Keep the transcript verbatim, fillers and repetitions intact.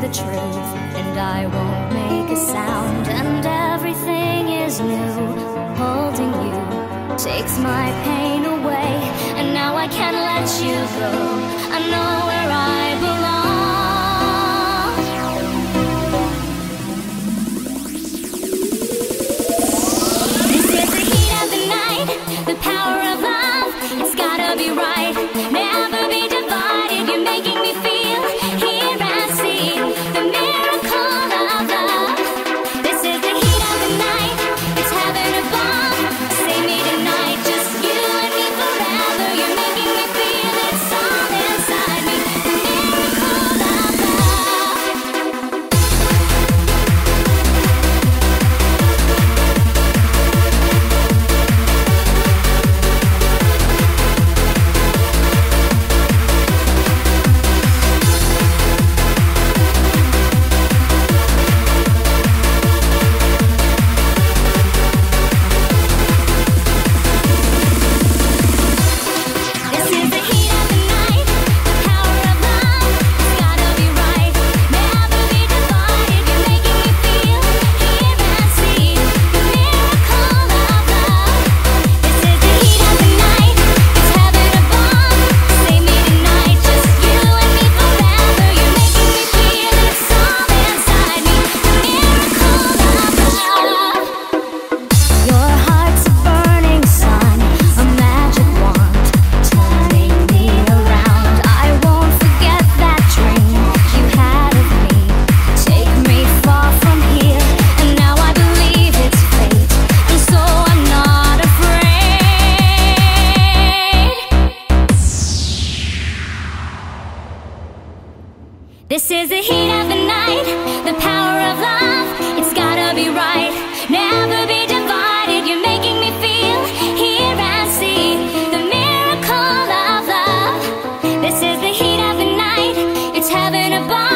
the truth, and I won't make a sound, and everything is new. Holding you takes my pain away, and now I can't let you go. I know where I belong. This is the heat of the night, the power of love. It's gotta be right, never be divided. You're making me feel here and see the miracle of love. This is the heat of the night, it's heaven above. Save me tonight, just you and me forever. You're making me feel it's all inside me, the miracle of love. This is the heat of the night, the power of love. It's gotta be right, never be divided. You're making me feel here and see the miracle of love. This is the heat of the night, it's heaven above. Save me tonight, just you and me forever. You're making me feel it's all inside me, the miracle of love. Your heart's a burning sun, a magic wand, turning me around. I won't forget that dream you had of me. Take me far from here, and now I believe it's fate, and so I'm not afraid. This is the heat of the night, the power of love. It's gotta be right, never be divided. You're making me feel here and see the miracle of love. This is the heat of the night, it's heaven above.